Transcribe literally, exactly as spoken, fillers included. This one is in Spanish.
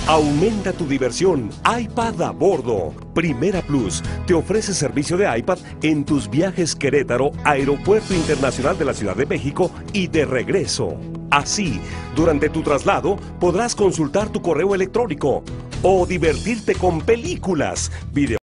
Aumenta tu diversión, iPad a bordo. Primera Plus te ofrece servicio de iPad en tus viajes Querétaro, Aeropuerto Internacional de la Ciudad de México y de regreso. Así, durante tu traslado podrás consultar tu correo electrónico o divertirte con películas, videos.